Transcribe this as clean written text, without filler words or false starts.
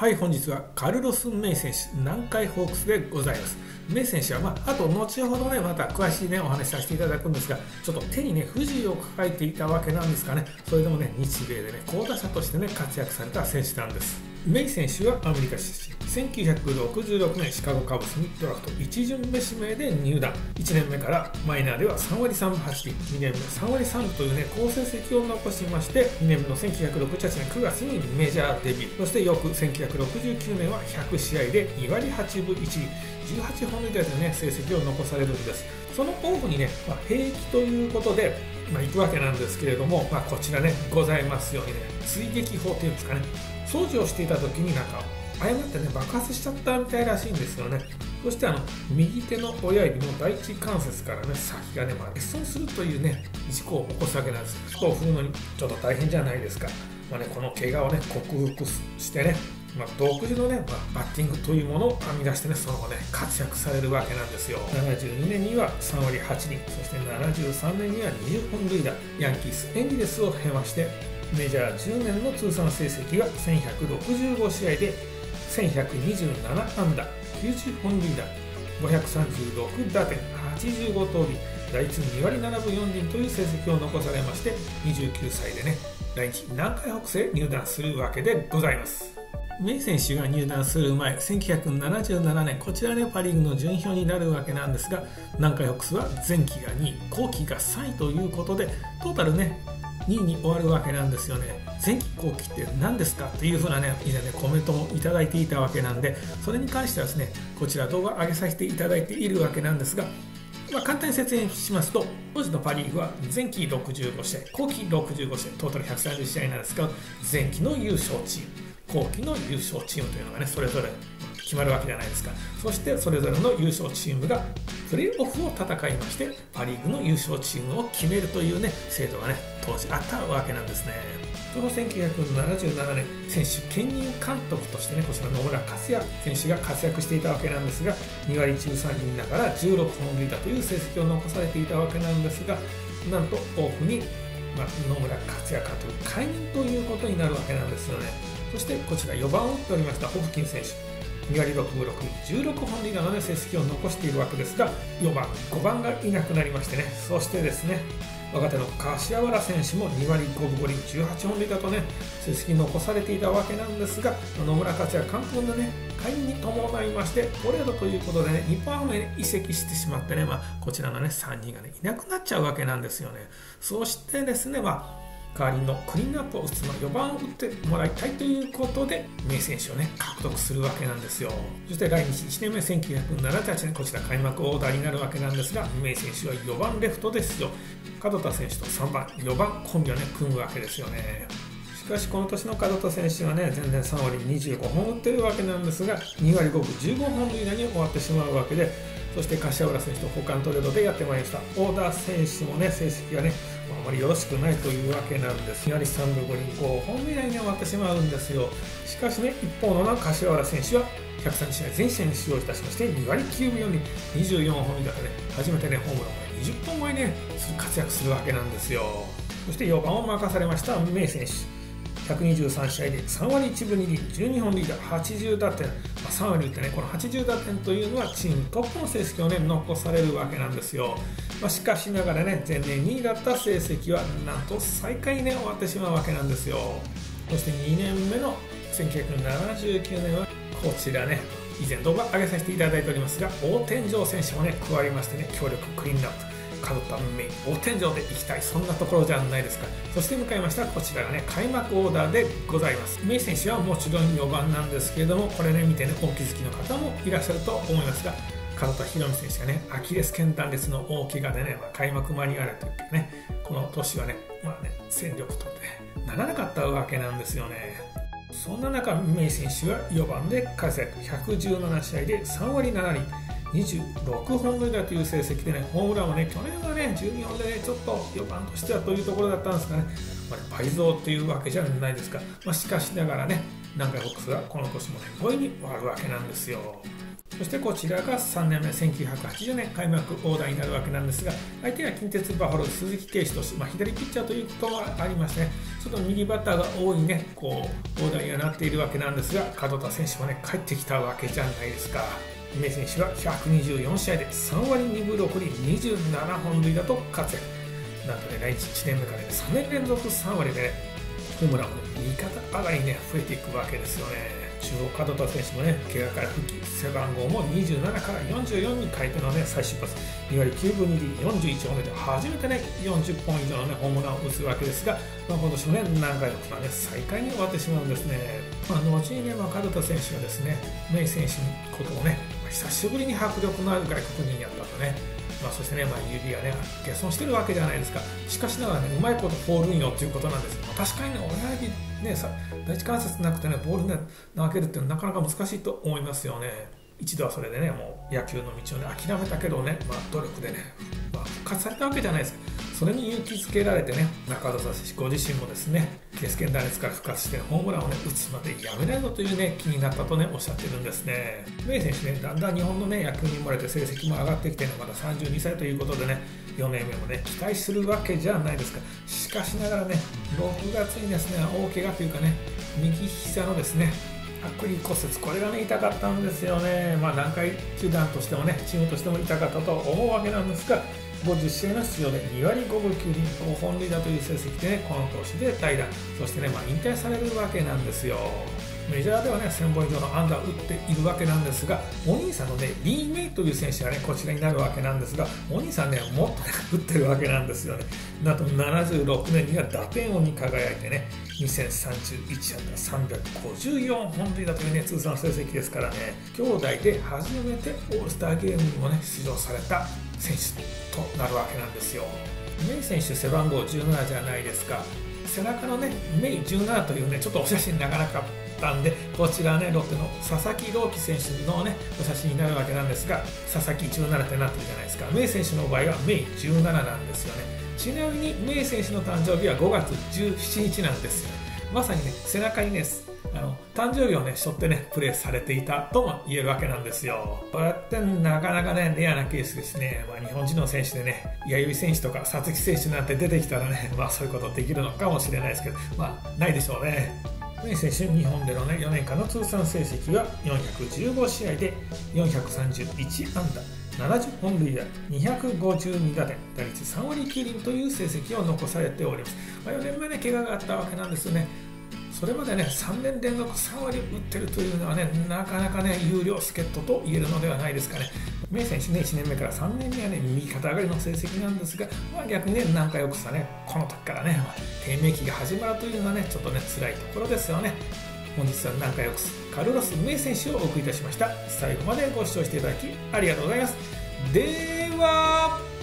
はい、本日はカルロス・メイ選手、南海ホークスでございます。メイ選手は、あと後ほどね、また詳しいね、お話しさせていただくんですが、ちょっと手にね、不自由を抱えていたわけなんですかね。それでもね、日米でね、好打者としてね、活躍された選手なんです。メイ選手はアメリカ出身。1966年シカゴカブスにドラフト1巡目指名で入団。1年目からマイナーでは3割3分8厘、2年目3割3分というね、好成績を残しまして、2年目の1968年9月にメジャーデビュー。そして翌1969年は100試合で2割8分1厘、18本塁打でね、成績を残されるんです。そのオフにね、兵役ということで、行くわけなんですけれども、こちらね、ございますようにね、追撃砲っていうんですかね、掃除をしていた時に誤ってね、爆発しちゃったみたいらしいんですよね。そして右手の親指の第一関節からね、先がね、欠損するというね、事故を起こすわけなんです。事故を振るのにちょっと大変じゃないですか。この怪我をね、克服してね、独自のね、バッティングというものを編み出してね、その後ね、活躍されるわけなんですよ。72年には3割8厘、そして73年には20本塁打、ヤンキース、エンジェルスを経まして、メジャー10年の通算成績が1165試合で1127安打、90本塁打、536打点、85盗塁、打率2割7分4厘という成績を残されまして、29歳でね、来日南海ホークスへ入団するわけでございます。メイ選手が入団する前、1977年、こちらね、パ・リーグの順位表になるわけなんですが、南海ホークスは前期が2位、後期が3位ということで、トータルね、2位に終わるわけなんですよね。前期後期って何ですかというふうなね、以前ね、コメントもいただいていたわけなんで、それに関してはですね、こちら動画上げさせていただいているわけなんですが、簡単に説明しますと、当時のパ・リーグは前期65試合、後期65試合、トータル130試合なんですが、前期の優勝チーム、後期の優勝チームというのがね、それぞれ決まるわけじゃないですか。そしてそれぞれの優勝チームがプレーオフを戦いまして、パ・リーグの優勝チームを決めるというね、制度がね、当時あったわけなんですね。その1977年、選手兼任監督としてね、こちら野村克也選手が活躍していたわけなんですが、2割13厘ながら16本塁打という成績を残されていたわけなんですが、なんとオフに、野村克也監督解任ということになるわけなんですよね。そしてこちら4番を打っておりましたホプキン選手、2割6分6厘、16本塁打の、成績を残しているわけですが、4番、5番がいなくなりましてね、そしてですね、若手の柏原選手も2割5分5厘、18本塁打とね、成績残されていたわけなんですが、野村克也監督のね、解任に伴いまして、トレードということでね、日本ハムへ移籍してしまってね、こちらのね、3人がね、いなくなっちゃうわけなんですよね。そしてですね、代わりのクリーンアップを打つの4番を打ってもらいたいということで、メイ選手をね、獲得するわけなんですよ。そして来日1年目1978年、こちら開幕オーダーになるわけなんですが、メイ選手は4番レフトですよ。門田選手と3番、4番コンビをね、組むわけですよね。しかしこの年の門田選手はね、前年3割25本打ってるわけなんですが、2割5分15本塁打に終わってしまうわけで、そして柏原選手と交換トレードでやってまいりました。大田選手もね、成績がね、あまりよろしくないというわけなんです。2割3分5厘、5本塁打に終わってしまうんですよ。しかしね、一方の柏原選手は103試合全試合に出場いたしまして、2割9分4厘、24本塁打でね、初めてね、ホームランを20本超えね、活躍するわけなんですよ。そして4番を任されましたメイ選手。123試合で3割1分2厘、12本塁打、80打点、3割打ってね、この80打点というのはチームトップの成績をね、残されるわけなんですよ。しかしながらね、前年2位だった成績はなんと最下位にね、終わってしまうわけなんですよ。そして2年目の1979年はこちらね、以前動画上げさせていただいておりますが、大天井選手もね、加わりましてね、強力クリーンアップ。門田メイ、大天井で行きたい、そんなところじゃないですか。そして迎えましたこちらがね、開幕オーダーでございます。メイ選手はもちろん4番なんですけれども、これね見てね、お気づきの方もいらっしゃると思いますが、門田博美選手がね、アキレス腱断裂の大怪我でね、開幕間に合わないというね、この年はね、戦力とってならなかったわけなんですよね。そんな中、メイ選手は4番で活躍、117試合で3割7厘、26本塁打という成績でね、ホームランはね、去年はね、12本でね、ちょっと4番としてはというところだったんですがね、倍増というわけじゃないですか。しかしながらね、南海ホークスはこの年もね、5位に終わるわけなんですよ。 そしてこちらが3年目、1980年開幕オーダーになるわけなんですが、相手は近鉄バファローズ鈴木啓士投手、左ピッチャーということがありましてね、ちょっと右バッターが多いね、オーダーにはなっているわけなんですが、門田選手もね、帰ってきたわけじゃないですか。梅選手は124試合で3割2分6厘、27本塁打と活躍。なんとね、来日1年目からね、3年連続3割でね、ホームランもね、右肩上がりにね、増えていくわけですよね。中央門田選手もね、怪我から復帰、背番号も27から44に変えてのね、再出発、2割9分2厘、41本目で初めてね、40本以上のね、ホームランを打つわけですが、今年もね、何回もね、最下位に終わってしまうんですね。後にね、門田選手がですね、メイ選手のことをね、久しぶりに迫力のある外国人やったとね、そしてね、指がね、欠損してるわけじゃないですか。しかしながらね、うまいこと放るんよということなんです。確かにね、親指ね、第一関節なくてね、ボールね、投げるっていうのはなかなか難しいと思いますよね。一度はそれでね、もう野球の道をね、諦めたけどね、努力でね、復活されたわけじゃないですか。それに勇気づけられてね、中田選手ご自身もですね、ケース腱断裂から復活してホームランをね、打つまでやめないぞというね、気になったとね、おっしゃってるんですね。メイ選手ね、だんだん日本のね、野球に生まれて成績も上がってきてね、まだ32歳ということでね、4年目もね、期待するわけじゃないですか。しかしながらね、6月にですね、大怪我というかね、右膝のですね、剥離骨折、これがね、痛かったんですよね。南海球団としてもね、チームとしても痛かったと思うわけなんですが、50試合の出場で2割5分9厘、5本塁打という成績でね、この投手で代打、そしてね、引退されるわけなんですよ。メジャーではね、1000本以上の安打を打っているわけなんですが、お兄さんのね、リー・メイという選手がね、こちらになるわけなんですが、お兄さんね、もっとね、打ってるわけなんですよね。なんと76年には打点王に輝いてね、2031安打354本塁打というね、通算成績ですからね、兄弟で初めてオールスターゲームにもね、出場された選手となるわけなんですよ。メイ選手背番号17じゃないですか。背中のね、メイ17というね、ちょっとお写真なかなかったんで、こちらね、ロッテの佐々木朗希選手のね、お写真になるわけなんですが、佐々木17ってなってるじゃないですか。メイ選手の場合はメイ17なんですよね。ちなみにメイ選手の誕生日は5月17日なんですよ。まさにね、背中にね、誕生日をね、背負ってね、プレーされていたとも言えるわけなんですよ。こうやってなかなかね、レアなケースですね。日本人の選手でね、弥生選手とか皐月選手なんて出てきたらね、そういうことできるのかもしれないですけど、ないでしょうね。メイ選手、日本でのね、4年間の通算成績は415試合で431安打。70本塁打、252打点、打率3割9厘という成績を残されております。4年目で怪我があったわけなんですよね。それまでね、3年連続3割打ってるというのはね、なかなかね、有料助っ人と言えるのではないですかね。メイ選手ね、1年目から3年にはね、右肩上がりの成績なんですが、逆にね、仲良くさね、この時からね、低迷期が始まるというのはね、ちょっとね、辛いところですよね。本日は仲良くカルロス・メイ選手をお送りいたしました。最後までご視聴していただきありがとうございます。では